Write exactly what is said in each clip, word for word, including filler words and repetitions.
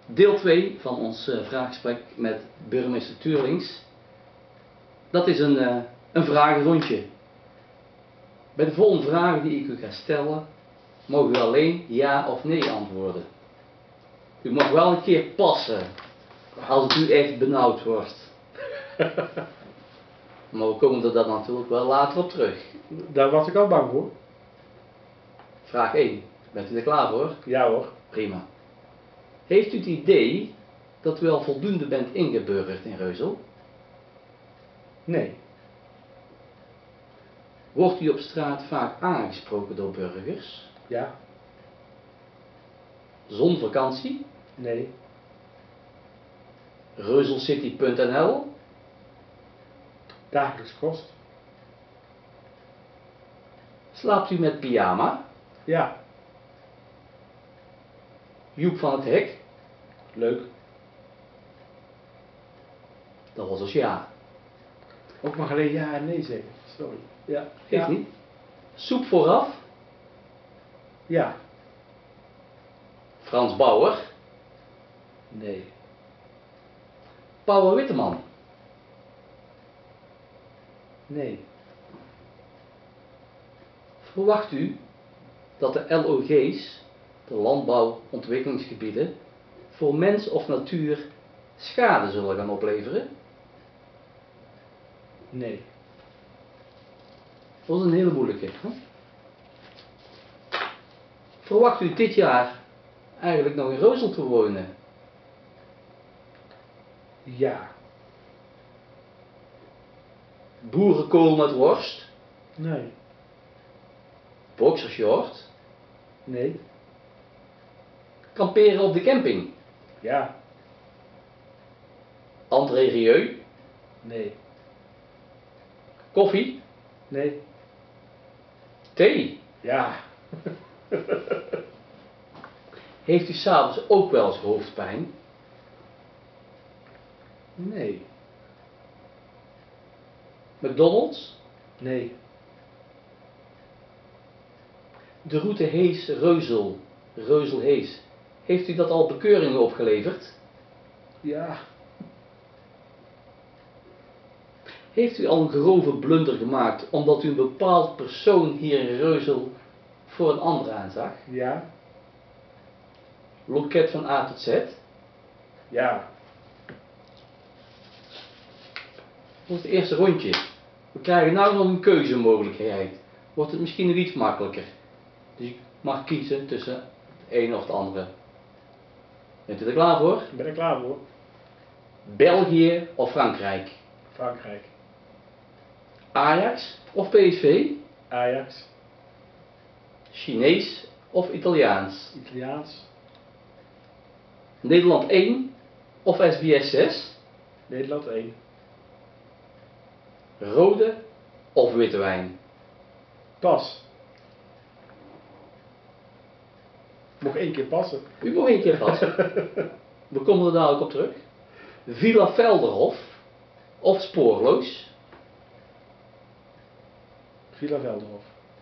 deel twee van ons uh, vraaggesprek met burgemeester Tuurlings. Dat is een, uh, een vragenrondje. Bij de volgende vragen die ik u ga stellen, mogen u alleen ja of nee antwoorden. U mag wel een keer passen, als het u echt benauwd wordt. Maar we komen er dan natuurlijk wel later op terug. Daar was ik al bang voor. Vraag één. Bent u er klaar voor? Ja hoor. Prima. Heeft u het idee dat u al voldoende bent ingeburgerd in Reuzel? Nee. Wordt u op straat vaak aangesproken door burgers? Ja. Zonvakantie? Nee. Reuzelcity punt n l? Dagelijks kost? Slaapt u met pyjama? Ja. Joep van het Hek? Leuk. Dat was dus ja. Ook mag alleen ja en nee zeggen. Sorry. Ja. Geeft Ja. niet. Soep vooraf? Ja. Frans Bauer? Nee. Paul Witteman? Nee. Verwacht u dat de L O G's, de landbouwontwikkelingsgebieden, voor mens of natuur schade zullen gaan opleveren? Nee. Dat is een hele moeilijke. Hè? Verwacht u dit jaar eigenlijk nog in Reuzel te wonen? Ja. Boerenkool met worst? Nee. Boxershort? Nee. Kamperen op de camping? Ja. André Rieu? Nee. Koffie? Nee. Thee? Ja. Heeft u s'avonds ook wel eens hoofdpijn? Nee. McDonald's? Nee. De route Hees-Reuzel, Reuzel-Hees. Heeft u dat al bekeuringen opgeleverd? Ja. Heeft u al een grove blunder gemaakt omdat u een bepaald persoon hier in Reuzel voor een ander aanzag? Ja. Loket van A tot Z? Ja. Dat is het eerste rondje. We krijgen nu nog een keuzemogelijkheid. Wordt het misschien nog iets makkelijker. Dus ik mag kiezen tussen het een of het andere. Bent u er klaar voor? Ik ben er klaar voor. België of Frankrijk? Frankrijk. Ajax of P S V? Ajax. Chinees of Italiaans? Italiaans. Nederland één of S B S zes? Nederland één. Rode of witte wijn? Pas. Nog één keer passen. U moet één keer passen. We komen er dadelijk op terug. Villa Velderhof of Spoorloos? Villa Velderhof.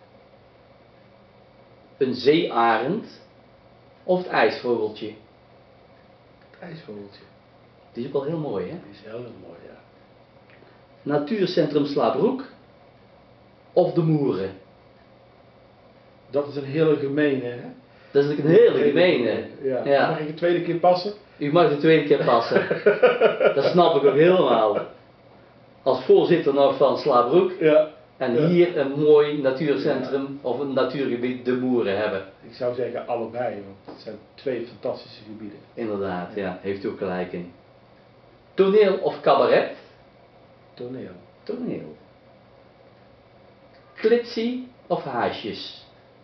Een zeearend of het ijsvogeltje? Het ijsvogeltje. Die is ook wel heel mooi, hè? Die is heel erg mooi, ja. Natuurcentrum Slaapbroek of de Moeren? Dat is een hele gemene, hè? Dat is natuurlijk een hele gemene. Ja. Ja. Mag ik een tweede keer passen? U mag de tweede keer passen. Dat snap ik ook helemaal. Als voorzitter nog van Slaapbroek Ja. en Ja. hier een mooi natuurcentrum of een natuurgebied de Moeren hebben. Ik zou zeggen allebei, want het zijn twee fantastische gebieden. Inderdaad, ja, heeft u ook gelijk in. Toneel of cabaret? Toneel. Toneel. Klitsie of haasjes?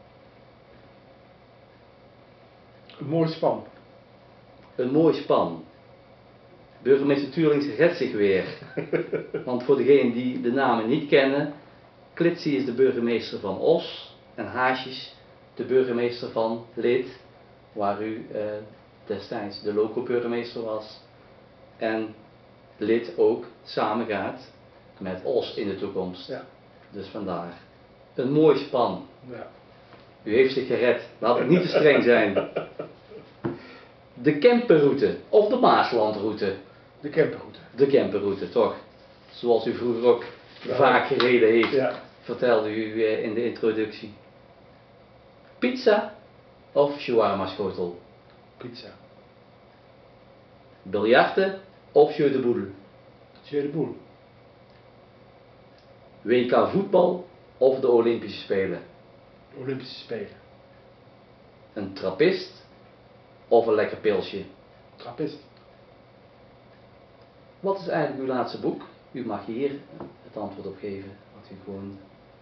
Een mooi span. Een mooi span. Burgemeester Tuurlings redt zich weer. Want voor degenen die de namen niet kennen, Klitsie is de burgemeester van Os en Haasjes de burgemeester van Lid, waar u eh, destijds de loco-burgemeester was. En Lid ook samengaat met Os in de toekomst. Ja. Dus vandaar. Een mooi span. Ja. U heeft zich gered. Laat het niet te streng zijn. De Kempenroute of de Maaslandroute? De Kempenroute. De Kempenroute, toch? Zoals u vroeger ook Ja. vaak gereden heeft, Ja. vertelde u eh, in de introductie. Pizza of shawarma schotel? Pizza. Biljarten of jeu de boule? Jeu de boule. W K voetbal of de Olympische Spelen? Olympische Spelen. Een trappist of een lekker pilsje? Trappist. Wat is eigenlijk uw laatste boek? U mag hier het antwoord op geven, wat u gewoon,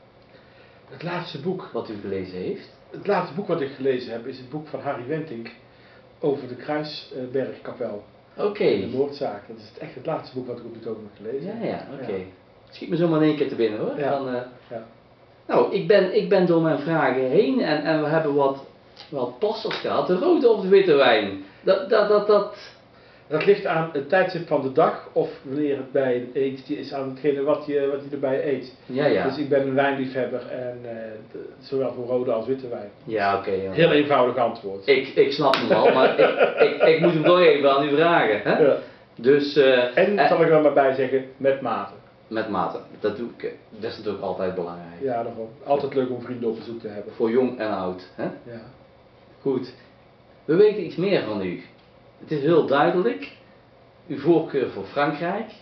Het laatste boek. wat u gelezen heeft. Het laatste boek wat ik gelezen heb is het boek van Harry Wentink over de Kruisbergkapel. Oké. De moordzaak. Dat is het, echt het laatste boek wat ik op dit ogenblik gelezen Ja, heb. ja, oké. Het schiet me zomaar in één keer te binnen hoor. Ja. Dan, eh, Ja. Nou, ik ben, ik ben door mijn vragen heen en, en we hebben wat, wat passers gehad. De rode of de witte wijn? Dat, dat, dat, dat... Dat ligt aan het tijdstip van de dag of wanneer het bij het etentje is aan hetgene wat je, wat je erbij eet. Ja, ja. Dus ik ben een wijnliefhebber en eh, de- zowel voor rode als witte wijn. Ja, oké. ja. Heel eenvoudig antwoord. Ik, ik snap hem al, maar ik, ik, ik moet hem toch even aan u vragen. Hè? Ja. Dus, eh, En eh, zal ik er maar bij zeggen, met mate. met mate. Dat doe ik. eh, Dat is natuurlijk altijd belangrijk. Ja, daarom. Altijd leuk om vrienden op bezoek te hebben. Voor jong en oud. Hè? Ja. Goed. We weten iets meer van u. Het is heel duidelijk. Uw voorkeur voor Frankrijk.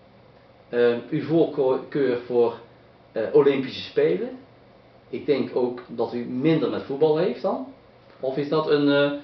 Eh, uw voorkeur voor eh, Olympische Spelen. Ik denk ook dat u minder met voetbal heeft dan. Of is dat een... eh,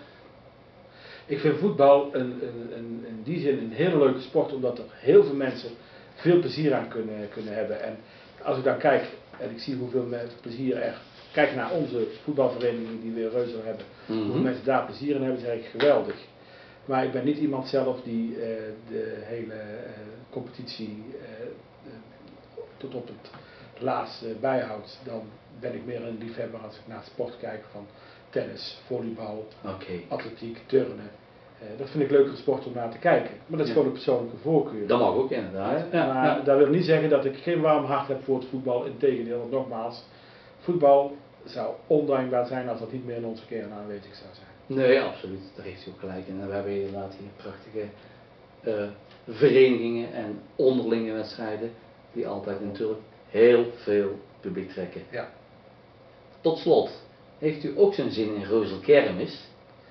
Ik vind voetbal een, een, een, in die zin een hele leuke sport, omdat er heel veel mensen veel plezier aan kunnen, kunnen hebben. En als ik dan kijk, en ik zie hoeveel me- plezier er, kijk naar onze voetbalvereniging die we in Reuzel hebben, mhm. hoeveel mensen daar plezier in hebben, zeg ik geweldig. Maar ik ben niet iemand zelf die eh, de hele eh, competitie eh, eh, tot op het laatste bijhoudt. Dan ben ik meer een liefhebber als ik naar sport kijk van tennis, volleybal, Oké. atletiek, turnen. Eh, dat vind ik leukere sport om naar te kijken. Maar dat is Ja. gewoon een persoonlijke voorkeur. Dat mag ook inderdaad. Eh, Ja, maar ja. dat wil niet zeggen dat ik geen warm hart heb voor het voetbal. Integendeel, want nogmaals, voetbal zou ondenkbaar zijn als dat niet meer in onze kern aanwezig zou zijn. Nee, absoluut. Daar heeft u ook gelijk in. En we hebben inderdaad hier prachtige eh, verenigingen en onderlinge wedstrijden die altijd natuurlijk heel veel publiek trekken. Ja. Tot slot, heeft u ook zo'n zin in Reuzel Kermis?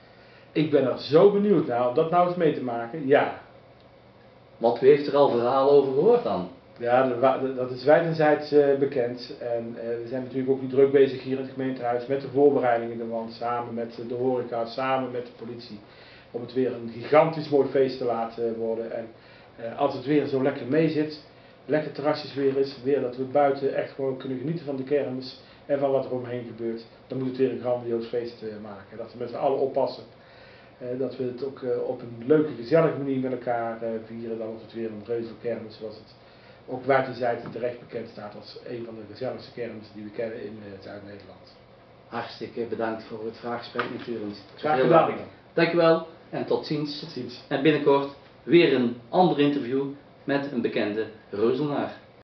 Ik ben er zo benieuwd naar om dat nou eens mee te maken. Ja, Want u heeft er al verhalen over gehoord dan. ja de wa- de- dat is wijdenzijds eh, bekend. En eh, we zijn natuurlijk ook nu druk bezig hier in het gemeentehuis met de voorbereidingen ervan. Samen met de horeca, samen met de politie. Om het weer een gigantisch mooi feest te laten worden. En eh, als het weer zo lekker mee zit, lekker terrasjes weer is, weer dat we buiten echt gewoon kunnen genieten van de kermis en van wat er omheen gebeurt, dan moet het weer een grandioos feest eh, maken. Dat we met z'n allen oppassen. Eh, dat we het ook eh, op een leuke, gezellige manier met elkaar eh, vieren. Dan wordt het weer een Reuzel kermis, zoals het ook wijdenzijds terecht bekend staat als een van de gezelligste kermissen die we kennen in eh, Zuid-Nederland. Hartstikke bedankt voor het vraaggesprek natuurlijk. Graag Heel gedaan. leuk. Dank u wel en tot ziens. Tot ziens. En binnenkort weer een ander interview met een bekende Reuzelnaar.